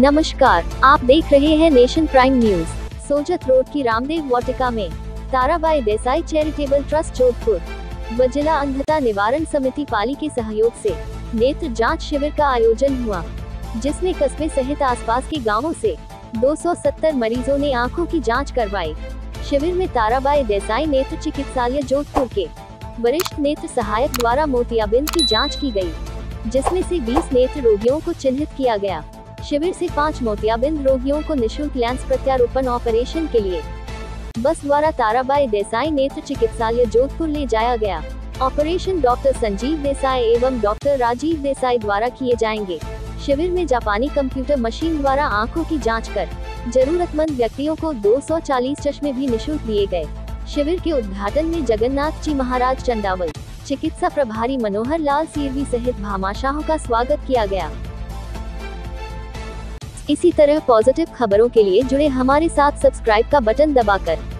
नमस्कार, आप देख रहे हैं Nation Prime News. Sojat road की रामदेव वाटिका में ताराबाई देसाई चैरिटेबल ट्रस्ट जोधपुर व जिला अंधता निवारण समिति पाली के सहयोग से नेत्र जांच शिविर का आयोजन हुआ, जिसमें कस्बे सहित आसपास के गांवों से 270 मरीजों ने आंखों की जांच करवाई। शिविर में ताराबाई देसाई नेत्र चिकित्सालय जोधपुर के वरिष्ठ नेत्र सहायक द्वारा मोतियाबिंद की जांच की गई, जिसमें से 20 नेत्र रोगियों को चिन्हित किया गया। शिविर से 5 मोतियाबिंद रोगियों को निःशुल्क लेंस प्रत्यारोपण ऑपरेशन के लिए बस द्वारा ताराबाई देसाई नेत्र चिकित्सालय जोधपुर ले जाया गया। ऑपरेशन डॉक्टर संजीव देसाई एवं डॉक्टर राजीव देसाई द्वारा किए जाएंगे। शिविर में जापानी कंप्यूटर मशीन द्वारा आंखों की जांच कर जरूरतमंद व्यक्तियों को 240 चश्मे भी निःशुल्क दिए गए। शिविर के उद्घाटन में जगन्नाथ जी महाराज चंडावल, चिकित्सा प्रभारी मनोहर लाल सीरवी सहित भामाशाहों का स्वागत किया गया। इसी तरह पॉजिटिव खबरों के लिए जुड़े हमारे साथ सब्सक्राइब का बटन दबाकर